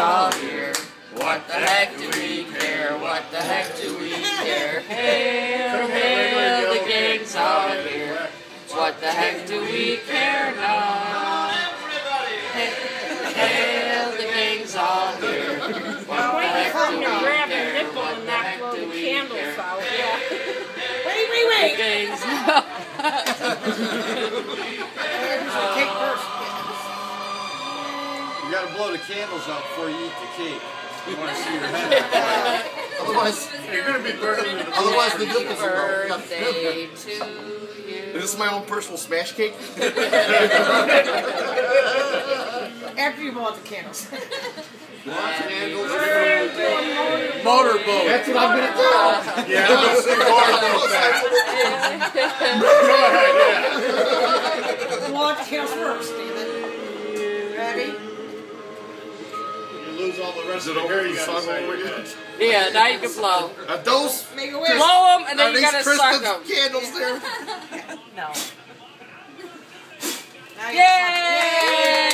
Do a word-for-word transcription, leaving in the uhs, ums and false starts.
all here. What the heck do we care? What the heck do we care? Hail, hail, the gang's all here. What the heck do we care now? Hail, the gang's all here. What the heck do we care? What the heck do we care? Yeah. Wait, wait, wait! The gang's Cake first. You gotta blow the candles out before you eat the cake. You want to see your head. Otherwise, You're gonna be burning. otherwise the nipples will go. birthday to you. Is this my own personal smash cake? After you blow out the candles. Candles. Motorboat. That's what I'm gonna do. Yeah, let's do motorboat back. Go ahead, yeah. Blow out the candles first, David. Ready? You lose all the rest of the hair you gotta say. Yeah, now you can blow. Are those Make a wish. Blow them and are then you these gotta suck Kristen's them. candles there? No. Now you Yay!